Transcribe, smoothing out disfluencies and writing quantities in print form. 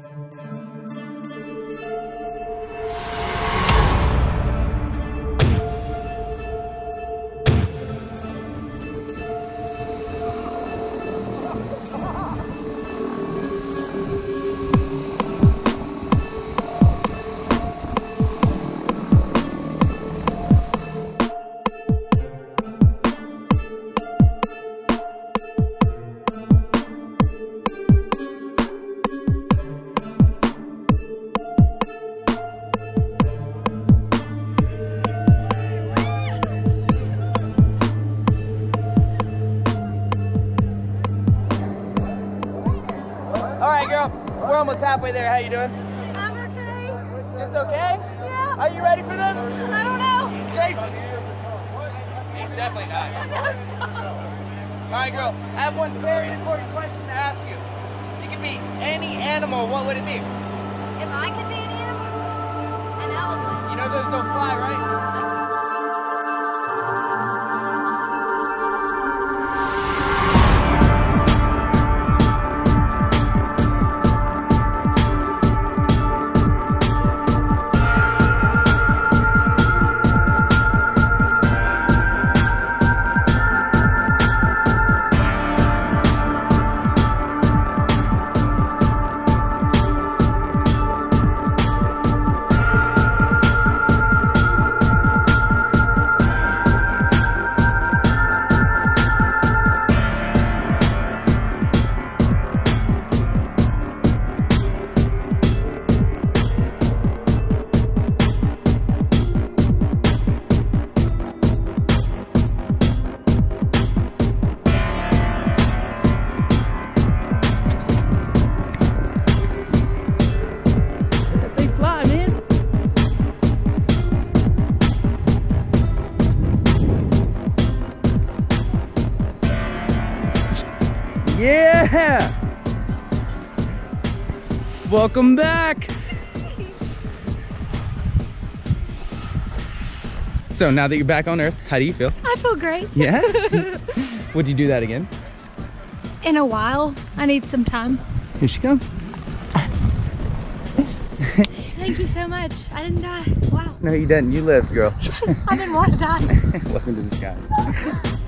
We're almost halfway there. How you doing? I'm okay. Just okay? Yeah. Are you ready for this? I don't know. Jason. He's definitely not. All right, girl. I have one very important question to ask you. If you could be any animal, what would it be? If I could be an animal? An elephant. You know those don't fly, right? Yeah! Welcome back! So now that you're back on Earth, how do you feel? I feel great. Yeah? Would you do that again? In a while. I need some time. Here she comes. Thank you so much. I didn't die. Wow. No, you didn't. You lived, girl. I didn't want to die. Welcome to the sky.